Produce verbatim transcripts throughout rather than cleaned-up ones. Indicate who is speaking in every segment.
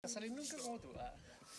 Speaker 1: a salir nunca como tú. Ah.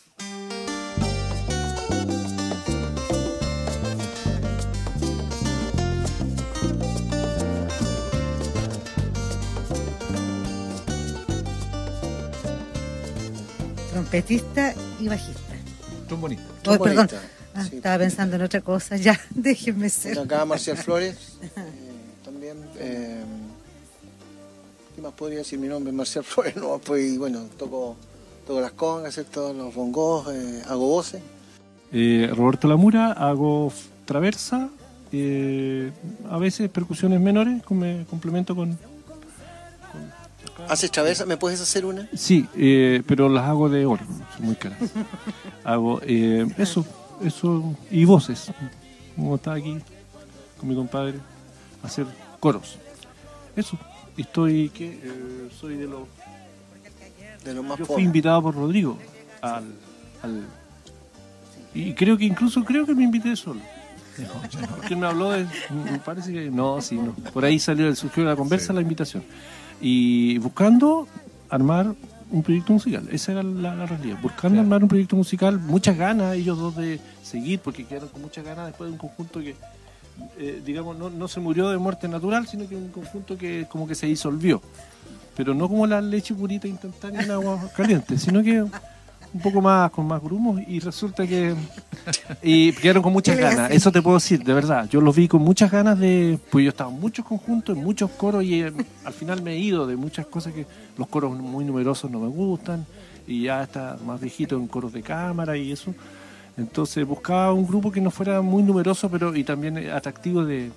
Speaker 2: Trompetista y bajista.
Speaker 3: Trombonista.
Speaker 2: Oh, perdón. Ah,
Speaker 4: Sí.
Speaker 2: Estaba pensando en otra cosa. Ya, déjenme ser.
Speaker 4: Bueno, acá Marcial Flores, eh, también. Eh, ¿Qué más podría decir? Mi nombre es Marcial Flores, no, pues, y bueno, toco, toco las congas, ¿cierto? Los bongos, eh, hago voces.
Speaker 3: Eh, Roberto Lamura, hago f- traversa, eh, a veces percusiones menores, con- me complemento con...
Speaker 4: ¿Haces traversa? ¿Me puedes hacer una?
Speaker 3: Sí, eh, pero las hago de oro, son muy caras. Hago eh, eso, eso, y voces, como está aquí con mi compadre, hacer coros. Eso, y estoy, que eh, soy de los...
Speaker 4: De los más
Speaker 3: Yo fui
Speaker 4: pobres.
Speaker 3: invitado por Rodrigo al, al... Y creo que incluso, creo que me invité solo. Porque él me habló de... Me parece que... No, sí, no. Por ahí salió, surgió la conversa, la invitación. Y buscando armar un proyecto musical. Esa era la, la realidad. Buscando armar un proyecto musical, muchas ganas ellos dos de seguir, porque quedaron con muchas ganas después de un conjunto que, eh, digamos, no, no se murió de muerte natural, sino que un conjunto que como que se disolvió. Pero no como la leche purita instantánea en agua caliente, sino que un poco más, con más grumos, y resulta que y quedaron con muchas ganas. Eso te puedo decir, de verdad. Yo los vi con muchas ganas de... Pues yo estaba en muchos conjuntos, en muchos coros, y eh, al final me he ido de muchas cosas que los coros muy numerosos no me gustan, y ya está más viejito en coros de cámara y eso. Entonces buscaba un grupo que no fuera muy numeroso, pero y también eh, atractivo de,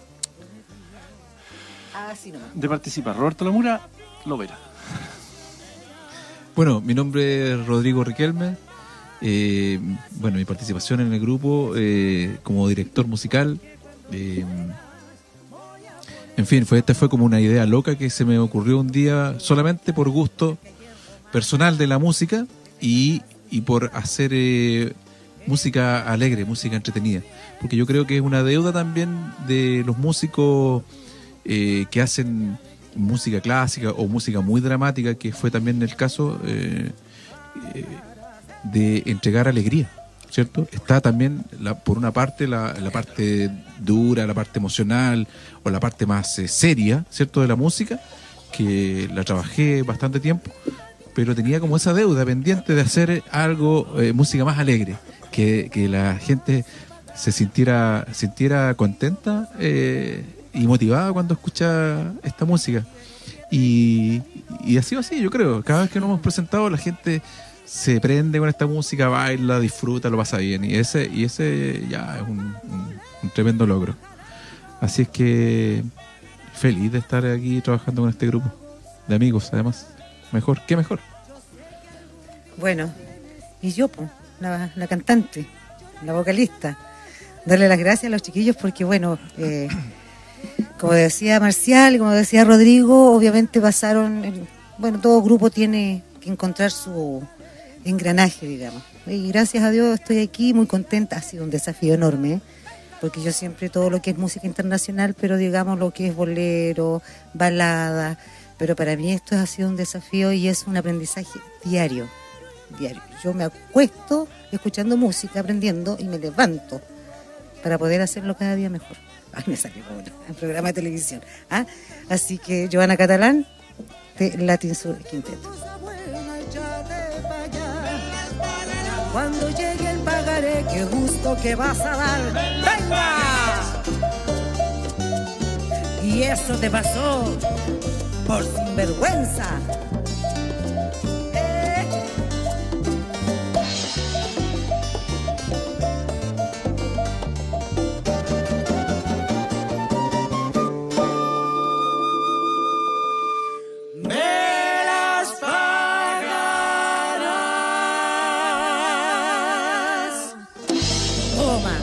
Speaker 2: Ah, sí, no.
Speaker 3: de participar. Roberto Lamura, lo verá.
Speaker 5: Bueno, mi nombre es Rodrigo Riquelme. Eh, bueno, mi participación en el grupo eh, como director musical. eh, en fin, fue esta fue como una idea loca que se me ocurrió un día solamente por gusto personal de la música y, y por hacer eh, música alegre, música entretenida. Porque yo creo que es una deuda también de los músicos eh, que hacen música clásica o música muy dramática, que fue también el caso eh, eh, de entregar alegría, ¿cierto? Está también, la, por una parte, la, la parte dura, la parte emocional o la parte más eh, seria, ¿cierto?, de la música, que la trabajé bastante tiempo, pero tenía como esa deuda pendiente de hacer algo, eh, música más alegre, que, que la gente se sintiera, sintiera contenta eh, y motivada cuando escucha esta música. Y, y ha sido así, yo creo. Cada vez que nos hemos presentado, la gente se prende con esta música, baila, disfruta, lo pasa bien. Y ese, y ese ya es un, un, un tremendo logro. Así es que feliz de estar aquí trabajando con este grupo de amigos, además. Mejor, ¿qué mejor?
Speaker 2: Bueno, y yo, pues, la, la cantante, la vocalista, darle las gracias a los chiquillos porque, bueno, eh, como decía Marcial, como decía Rodrigo, obviamente pasaron, el- bueno, todo grupo tiene que encontrar su engranaje, digamos. Y gracias a Dios estoy aquí muy contenta, ha sido un desafío enorme, ¿eh? Porque yo siempre todo lo que es música internacional, pero digamos lo que es bolero, balada, pero para mí esto ha sido un desafío y es un aprendizaje diario, diario. Yo me acuesto escuchando música, aprendiendo y me levanto para poder hacerlo cada día mejor. Ay, me salió como un programa de televisión. ¿Ah? Así que Joana Catalán, de Latin Sur Quinteto.
Speaker 6: Cuando llegue el pagaré, qué gusto que vas a dar. ¡Venga! Y eso te pasó por sinvergüenza. Eh. Me las pagarás. Toma.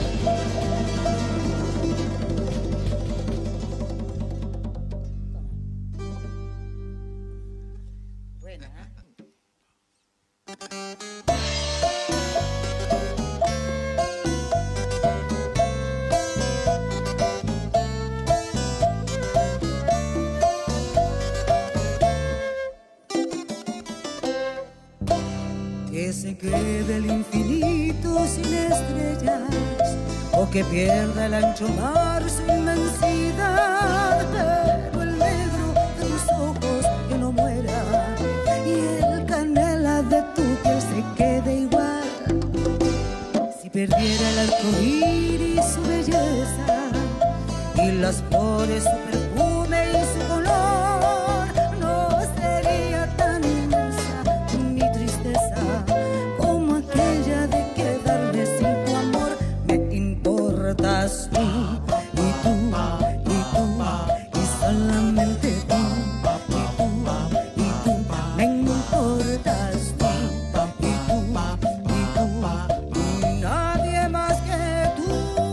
Speaker 6: que se quede el infinito sin estrellas, o que pierda el ancho mar su inmensidad, pero el negro de tus ojos que no muera, y el canela de tu piel se quede igual. Si perdiera el arco iris su belleza, y las flores su perfume y su color, no sería tan inmensa mi tristeza como aquella de quedarme sin tu amor. Me importas tú, y tú, y tú, y solamente tú, y tú, y tú. Me importas tú, y tú, y tú, y nadie más que tú.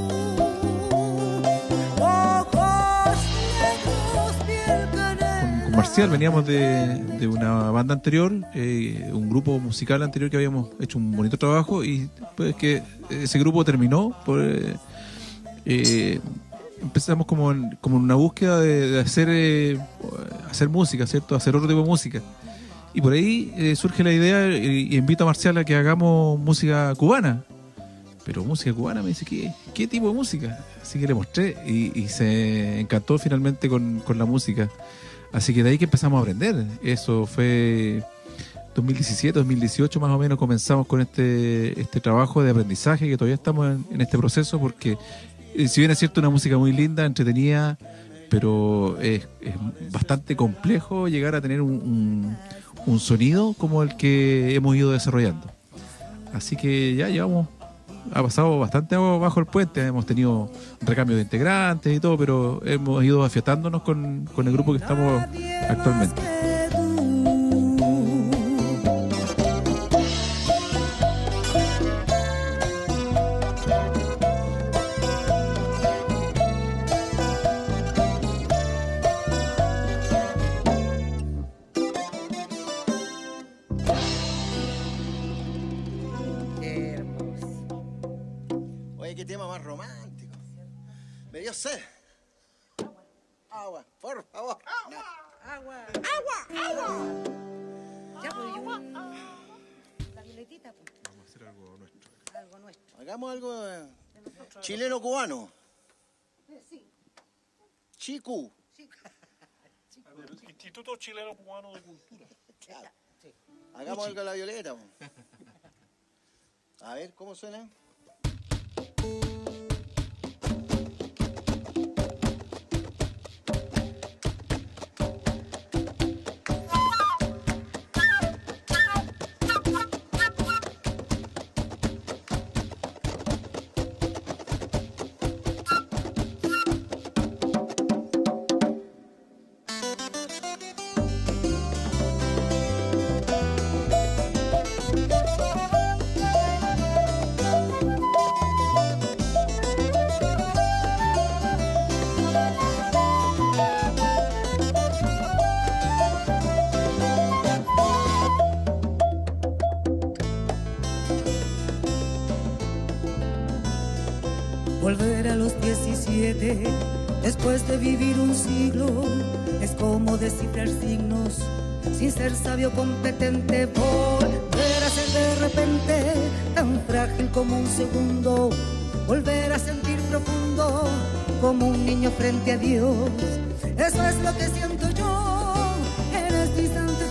Speaker 6: Ojos negros, piel canela.
Speaker 5: Con Marcial veníamos de, de una banda anterior, eh, un grupo musical anterior que habíamos hecho un bonito trabajo, y pues que ese grupo terminó por, eh, eh, empezamos como en, como en una búsqueda de, de hacer eh, hacer música, ¿cierto? Hacer otro tipo de música. Y por ahí eh, surge la idea y, y invito a Marcial a que hagamos música cubana. Pero música cubana, me dice, ¿qué, qué tipo de música? Así que le mostré y, y se encantó finalmente con, con la música. Así que de ahí que empezamos a aprender. Eso fue dos mil diecisiete, dos mil dieciocho más o menos, comenzamos con este este trabajo de aprendizaje, que todavía estamos en, en este proceso, porque eh, si bien es cierto, una música muy linda, entretenida, pero es, es bastante complejo llegar a tener un, un, un sonido como el que hemos ido desarrollando. Así que ya llevamos, ha pasado bastante agua bajo el puente, hemos tenido recambio de integrantes y todo, pero hemos ido afiatándonos con, con el grupo que estamos actualmente.
Speaker 2: Qué hermoso.
Speaker 4: Oye, qué tema más romántico. Me dio sed. Agua, por favor.
Speaker 2: Agua.
Speaker 4: Agua, agua.
Speaker 2: Ya, pues, y un... la violetita, pues.
Speaker 5: Vamos a hacer algo nuestro.
Speaker 2: Algo nuestro.
Speaker 4: Hagamos algo eh, chileno-cubano.
Speaker 2: Sí.
Speaker 4: Chicu.
Speaker 3: Instituto Chileno Cubano de Cultura.
Speaker 4: Claro. Hagamos algo a la violeta. po. A ver, ¿cómo suena?
Speaker 6: Volver a los diecisiete, después de vivir un siglo, es como descifrar signos, sin ser sabio competente. Volver a ser de repente tan frágil como un segundo, volver a sentir profundo como un niño frente a Dios. Eso es lo que siento yo en este instante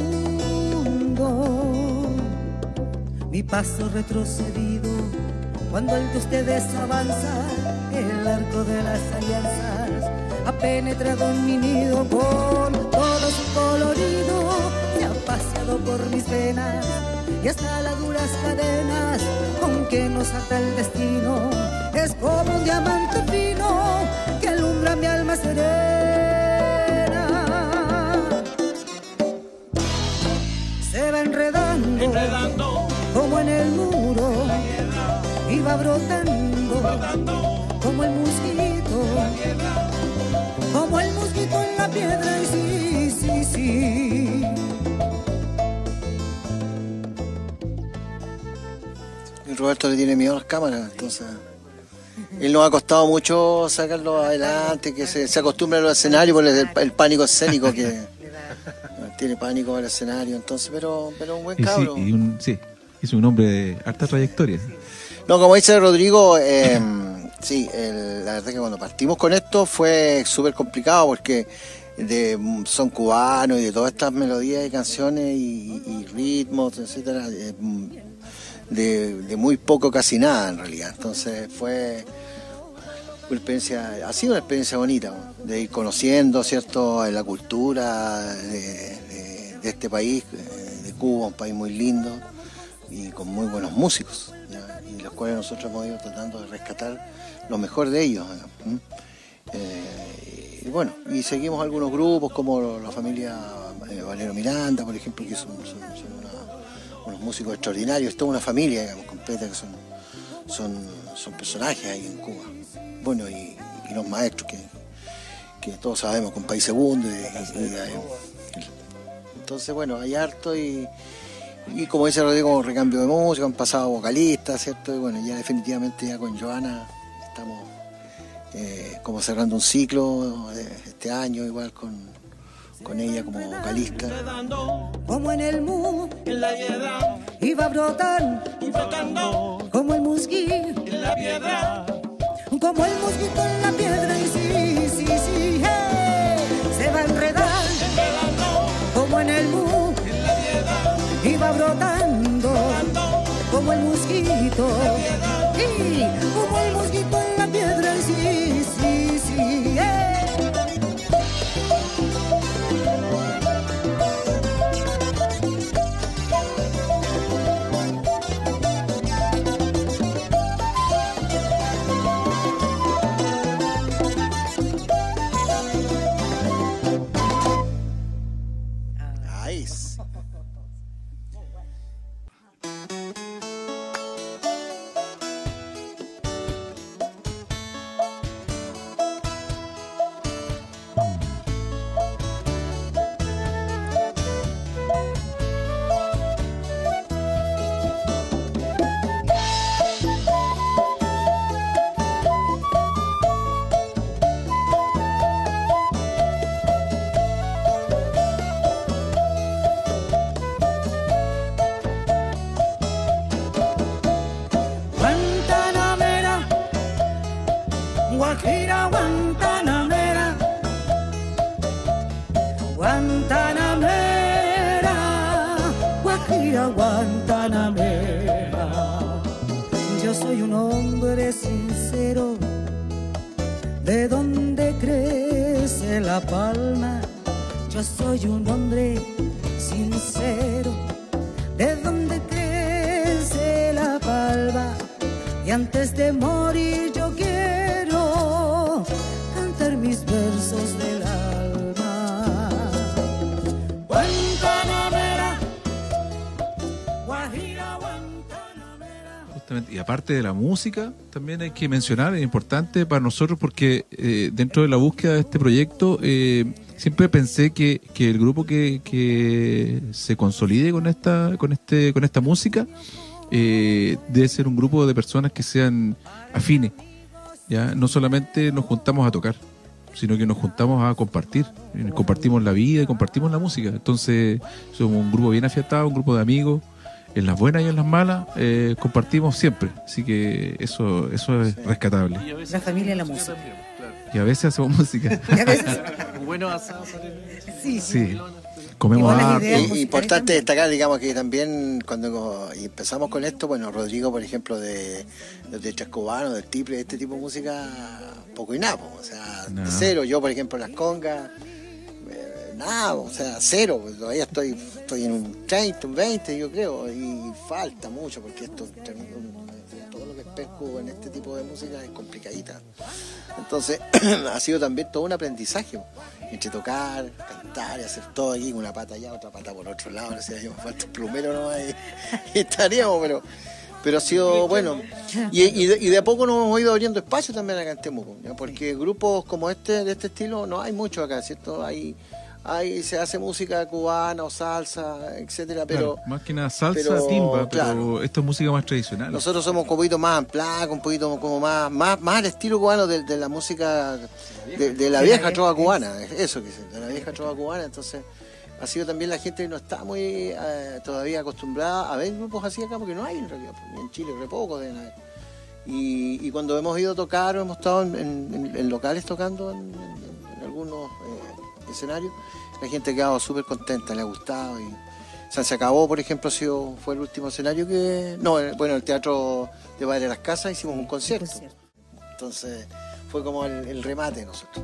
Speaker 6: fecundo. Mi paso retrocedido cuando el de ustedes avanza, el arco de las alianzas ha penetrado en mi nido con todo su colorido, se ha paseado por mis venas y hasta las duras cadenas con que nos ata el destino. Es como un diamante fino que alumbra mi alma serena. Se va enredando,
Speaker 3: Enredando
Speaker 6: como en el muro, y va brotando,
Speaker 3: brotando
Speaker 6: como el mosquito, como el mosquito en la piedra. Y sí, sí, sí.
Speaker 4: Y Roberto le tiene miedo a las cámaras, entonces él nos ha costado mucho sacarlo adelante, que se, se acostumbre a los escenarios por el, el pánico escénico que tiene pánico al escenario, entonces, pero pero un buen
Speaker 5: Y sí,
Speaker 4: cabro.
Speaker 5: y un, sí. es un hombre de harta trayectoria.
Speaker 4: No, como dice Rodrigo, eh, sí, el, la verdad que cuando partimos con esto fue súper complicado porque de, son cubanos y de todas estas melodías y canciones y, y ritmos, etcétera, de, de muy poco, casi nada en realidad. Entonces fue una experiencia, ha sido una experiencia bonita, de ir conociendo, ¿cierto?, la cultura de, de, de este país, de Cuba, un país muy lindo y con muy buenos músicos, ¿ya? Y los cuales nosotros hemos ido tratando de rescatar lo mejor de ellos. Eh, y bueno, y seguimos algunos grupos como la familia eh, Valero Miranda, por ejemplo, que son, son, son una, unos músicos extraordinarios, es toda una familia, digamos, completa, que son, son, son personajes ahí en Cuba. Bueno, y, y los maestros que, que todos sabemos, con País Segundo. Y, y, y, entonces, bueno, hay harto y, y como dice Rodrigo, un recambio de música, han pasado vocalistas, ¿cierto? Y bueno, ya definitivamente ya con Joana estamos eh, como cerrando un ciclo de este año, igual con, con ella como vocalista.
Speaker 6: Como en el mu, en la piedra, iba brotando, y brotando, como el musguí, en la piedra, como el mosquito en la piedra, y sí, sí, sí, hey, se va a enredar, enredando, como en el mu, en la piedra, iba brotando, brotando, como el mosquito, y como el mosquito en la piedra, y sí, sí, sí, hey. Guajira Guantanamera, Guantanamera, Guajira Guantanamera. Yo soy un hombre sincero, de donde crece la palma. Yo soy un hombre sincero, de donde crece la palma. Y antes de morir yo quiero cantar mis versos del alma. Guantanamera, Guajira Guantanamera.
Speaker 5: Justamente, y aparte de la música, también hay que mencionar, es importante para nosotros porque eh, dentro de la búsqueda de este proyecto eh, siempre pensé que, que el grupo que, que se consolide con esta, con este, con esta música Eh, debe ser un grupo de personas que sean afines, ya no solamente nos juntamos a tocar, sino que nos juntamos a compartir, compartimos la vida y compartimos la música. Entonces somos un grupo bien afiatado, un grupo de amigos, en las buenas y en las malas eh, compartimos siempre, así que eso eso es rescatable.
Speaker 2: La familia y la música.
Speaker 3: También, claro.
Speaker 5: Y a veces hacemos música.
Speaker 2: Y a veces,
Speaker 3: Buenos asados.
Speaker 2: sí,
Speaker 5: Sí, comemos
Speaker 2: Igual las
Speaker 5: harto.
Speaker 2: ideas.
Speaker 4: Y,
Speaker 2: musicales
Speaker 4: importante
Speaker 2: también.
Speaker 4: destacar, digamos, que también cuando empezamos con esto, bueno, Rodrigo, por ejemplo, de, de Chascobano, del Tiple, este tipo de música, poco y nada, po, o sea,
Speaker 5: No.
Speaker 4: cero. Yo, por ejemplo, las congas, eh, nada, o sea, cero. Pues, todavía estoy, estoy en un treinta, un veinte, yo creo, y falta mucho, porque esto, todo lo que es pesco en este tipo de música es complicadita. Entonces, ha sido también todo un aprendizaje, entre tocar, cantar y hacer todo aquí, una pata allá, otra pata por otro lado, no sé, me falta un plumero nomás y, y estaríamos, pero pero ha sido bueno. Y, y, de, y de a poco nos hemos ido abriendo espacio también acá en Temuco, ¿ya? Porque grupos como este, de este estilo, no hay mucho acá, ¿cierto? Hay, hay se hace música cubana o salsa, etcétera, pero
Speaker 5: Claro, más que nada salsa,
Speaker 4: pero,
Speaker 5: timba, pero
Speaker 4: claro.
Speaker 5: esto es música más tradicional.
Speaker 4: nosotros somos un poquito más en placa, un poquito como más más, más al estilo cubano de, de la música de, de la vieja trova cubana, eso que es, de la vieja trova cubana. Entonces ha sido también la gente que no está muy eh, todavía acostumbrada a ver grupos así acá, porque no hay en realidad, pues, en Chile re pocos deben haber. Y, y cuando hemos ido a tocar o hemos estado en, en, en locales tocando en, en, en algunos eh, escenarios, la gente ha quedado súper contenta, le ha gustado. Y San Se Acabó, por ejemplo, ha sido, fue el último escenario que... No, bueno, el Teatro de Padre de las Casas hicimos un concierto. Entonces fue como el, el remate de nosotros.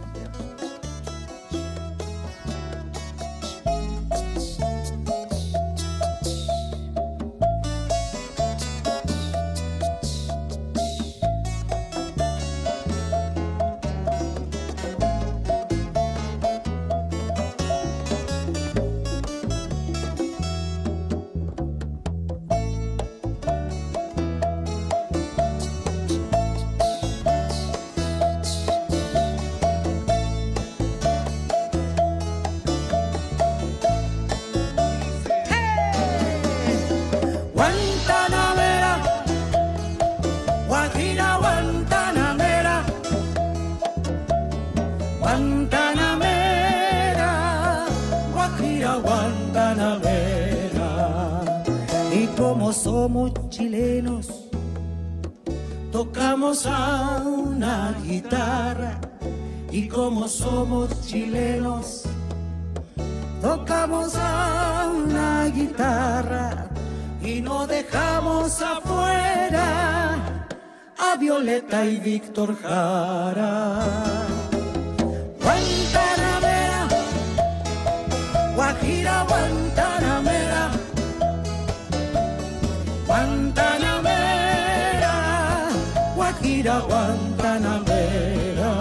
Speaker 6: Somos chilenos, tocamos a una guitarra. Y como somos chilenos, tocamos a una guitarra. Y no dejamos afuera a Violeta y Víctor Jara. Guantanamera, Guajira, Guantanamera, Guantanamera, Guajira, Guantanamera.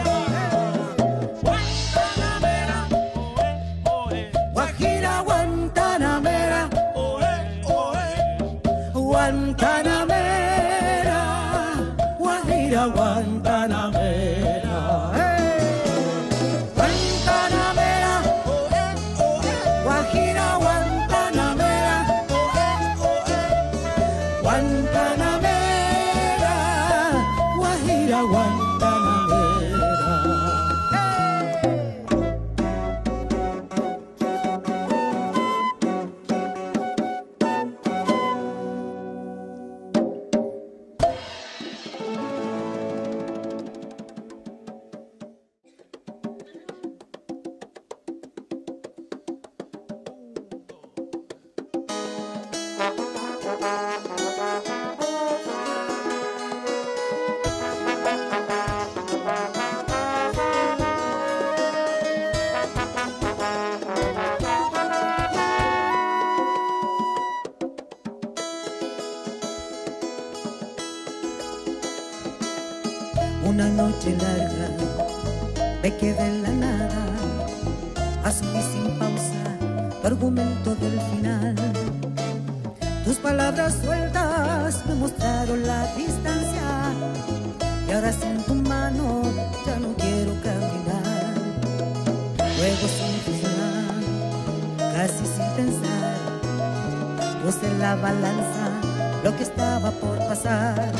Speaker 6: Guantanamera, Guajira, Guantanamera, Guantanamera, Guajira, Guantanamera. Guantanamera, Guajira, Guantanamera, Guantanamera, Guajira, Guantanamera. Una noche larga me quedé en la nada, asumí sin pausa tu argumento del final. Tus palabras sueltas me mostraron la distancia, y ahora sin tu mano ya no quiero caminar. Luego sin reflexionar, casi sin pensar, puse en la balanza lo que estaba por pasar.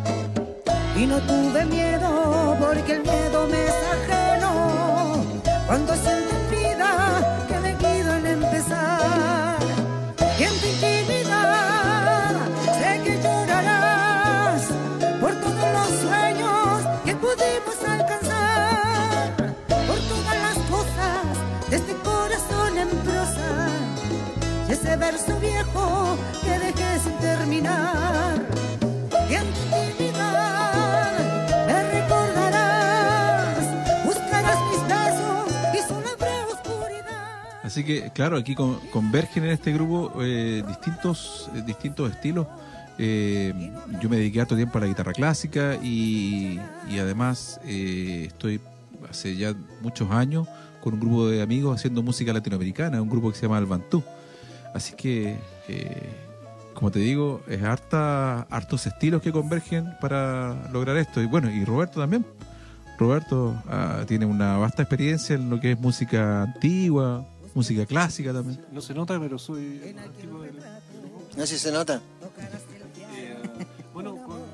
Speaker 6: Y no tuve miedo, porque el miedo me es ajeno, cuando siento en vida que me quedo en empezar. Y en tu intimidad sé que llorarás por todos los sueños que pudimos alcanzar, por todas las cosas de este corazón en prosa, y ese verso viejo que dejé sin terminar. Y en tu intimidad me recordarás, buscarás mis besos y solo habrá oscuridad.
Speaker 5: Así que, claro, aquí con, convergen en este grupo eh, distintos, eh, distintos estilos. Eh, yo me dediqué harto tiempo a la guitarra clásica y, y además eh, estoy hace ya muchos años con un grupo de amigos haciendo música latinoamericana, un grupo que se llama El Bantú. Así que... Eh, como te digo, es harta, hartos estilos que convergen para lograr esto. Y bueno, y Roberto también. Roberto uh, tiene una vasta experiencia en lo que es música antigua, música clásica también.
Speaker 3: No se nota, pero soy antiguo del...
Speaker 4: No sé si se nota.
Speaker 3: Eh, bueno, con, con,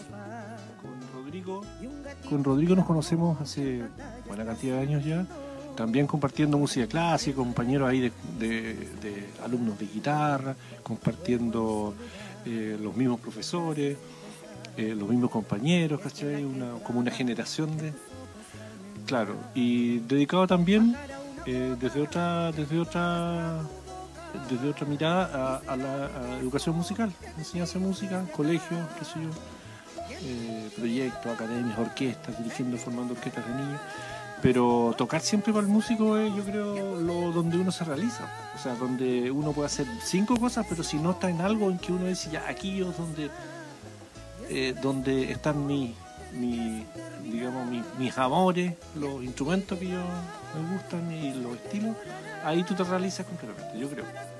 Speaker 3: con Rodrigo con Rodrigo nos conocemos hace buena cantidad de años ya. también compartiendo música clásica, compañeros ahí de, de, de alumnos de guitarra, compartiendo eh, los mismos profesores, eh, los mismos compañeros, ¿cachai? Una, como una generación de... Claro, y dedicado también eh, desde otra desde otra desde otra mirada a, a la a educación musical, enseñanza de música, colegios, qué sé yo, eh, proyectos, academias, orquestas, dirigiendo, formando orquestas de niños. Pero tocar siempre para el músico es, yo creo, lo donde uno se realiza. O sea, donde uno puede hacer cinco cosas, pero si no está en algo en que uno dice, ya, aquí es donde, eh, donde están mis, mi, digamos, mis, mis amores, los instrumentos que yo me gustan y los estilos, ahí tú te realizas completamente, yo creo.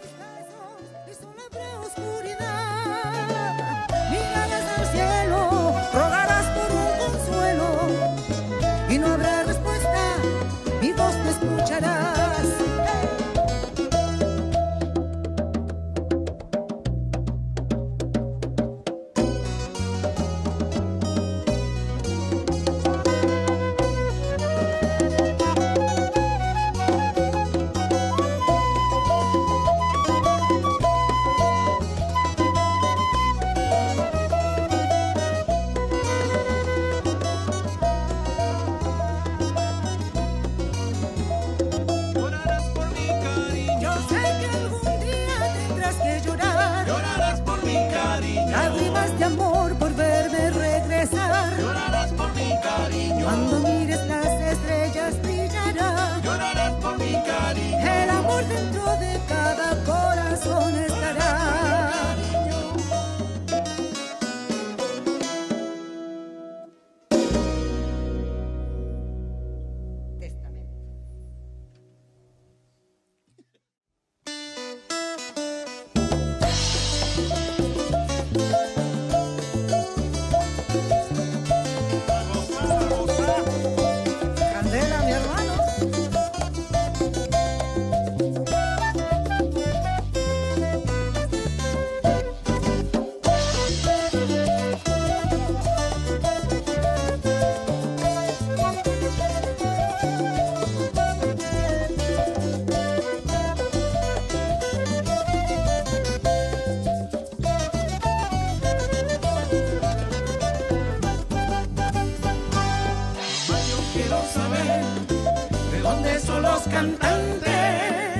Speaker 6: Miradas al cielo, rogarás por un consuelo y no habrá respuesta, mi voz no escucharás. Cuando mires las estrellas brillará. Llorarás por mi cariño. El amor dentro de cada corazón estará. Testamento. Candela, mi hermano. Quiero saber de dónde son los cantantes,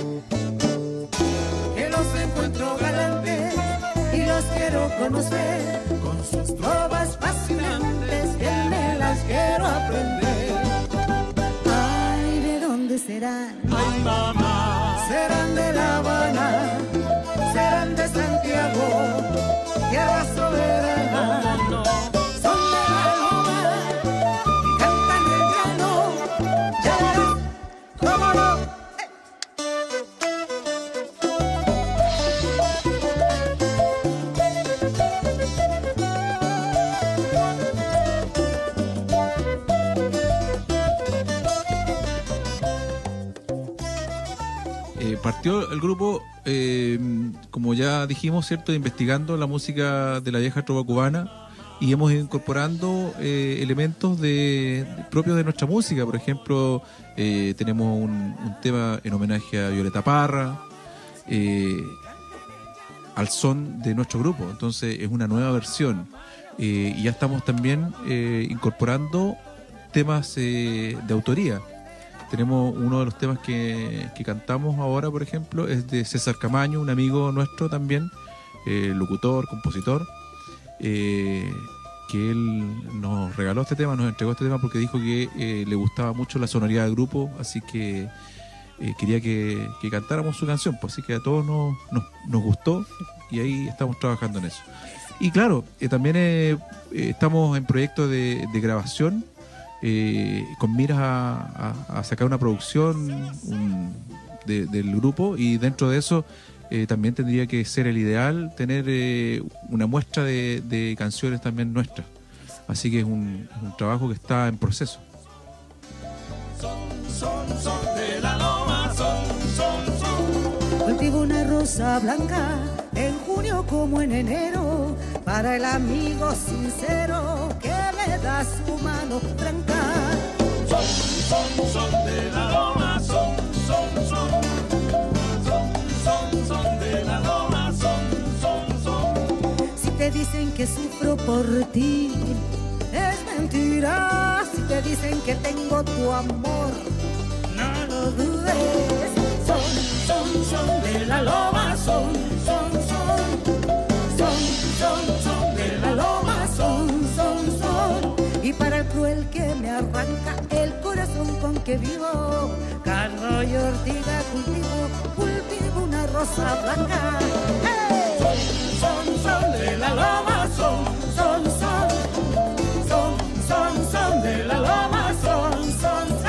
Speaker 6: que los encuentro galantes y los quiero conocer con sus trovas fascinantes, que me las quiero aprender. Ay, ¿de dónde serán? Ay, mamá. Serán de La Habana, serán de Santiago, tierra soberana. Son de la loma y cantan el llano. Ya verás, cómo no.
Speaker 5: Eh, partió el grupo, eh, como ya dijimos, ¿cierto?, investigando la música de la vieja trova cubana, y hemos ido incorporando eh, elementos de, de- propios de nuestra música. Por ejemplo, eh, tenemos un, un tema en homenaje a Violeta Parra, eh, al son de nuestro grupo. Entonces es una nueva versión. Eh, y ya estamos también eh, incorporando temas eh, de autoría. Tenemos uno de los temas que, que cantamos ahora, por ejemplo, es de César Camaño, un amigo nuestro también, eh, locutor, compositor, eh, que él nos regaló este tema, nos entregó este tema porque dijo que eh, le gustaba mucho la sonoridad del grupo, así que eh, quería que, que cantáramos su canción, pues así que a todos nos, nos, nos gustó y ahí estamos trabajando en eso. Y claro, eh, también eh, eh, estamos en proyectos de, de grabación, eh, con miras a, a- a sacar una producción un- de- del grupo, y dentro de eso eh, también tendría que ser el ideal tener eh, una muestra de, de canciones también nuestras. Así que es un, es un trabajo que está en proceso.
Speaker 6: Cultivo una rosa blanca en junio como en enero, para el amigo sincero que me da su mano franca.
Speaker 3: son, son de la loma, son, son, son, son, son, son de la loma, son, son, son.
Speaker 6: Si te dicen que sufro por ti, es mentira. Si te dicen que tengo tu amor, no lo dudes. Son, son, son de la loma, son, son, son, son, son, son de la loma, son, son, son. Y para el cruel que me arranca el corazón con que vivo, cardo y ortiga cultivo, cultivo una rosa blanca. ¡Hey! Son, son, son de la loma, son, son, son, son, son, son de la loma, son, son, son.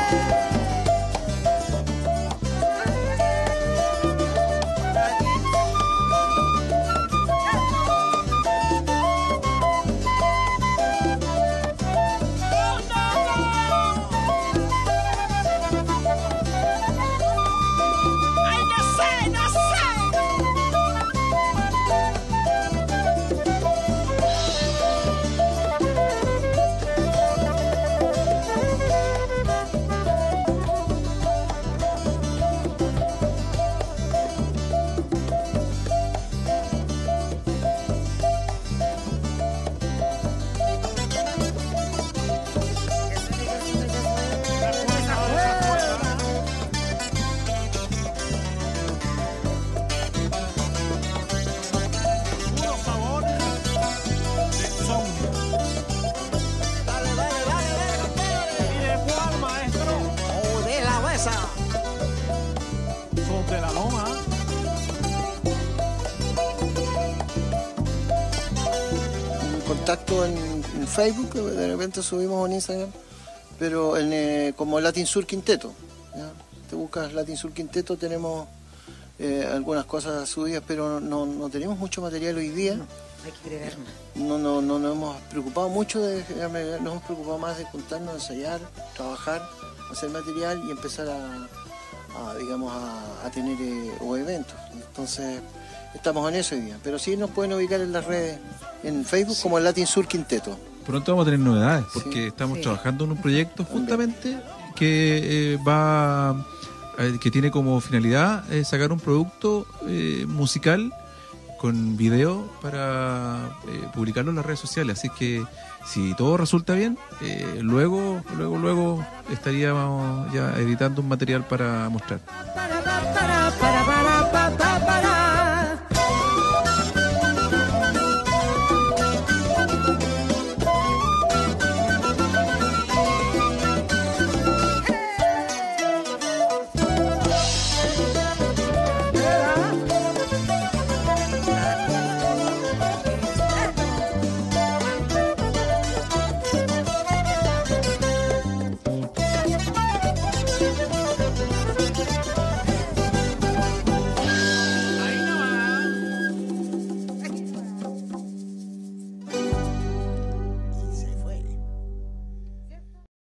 Speaker 4: Contacto en, en Facebook, de repente subimos en Instagram, pero en, eh, como Latin Sur Quinteto, ¿ya? Te buscas Latin Sur Quinteto, tenemos eh, algunas cosas subidas, pero no, no tenemos mucho material hoy día.
Speaker 2: No, hay que agregar más.
Speaker 4: No, no, no nos hemos preocupado mucho, de, nos hemos preocupado más de juntarnos, ensayar, trabajar, hacer material y empezar a, a digamos, a, a tener eh, o eventos. Entonces estamos en eso hoy día, pero sí nos pueden ubicar en las redes, en Facebook, sí, como Latin Sur Quinteto.
Speaker 5: Pronto vamos a tener novedades, porque
Speaker 4: Sí.
Speaker 5: estamos
Speaker 2: Sí.
Speaker 5: trabajando en un proyecto justamente que eh, va eh, que tiene como finalidad eh, sacar un producto eh, musical con video para eh, publicarlo en las redes sociales. Así que si todo resulta bien, eh, luego, luego, luego estaríamos ya editando un material para mostrar.
Speaker 6: Para, para, para, para.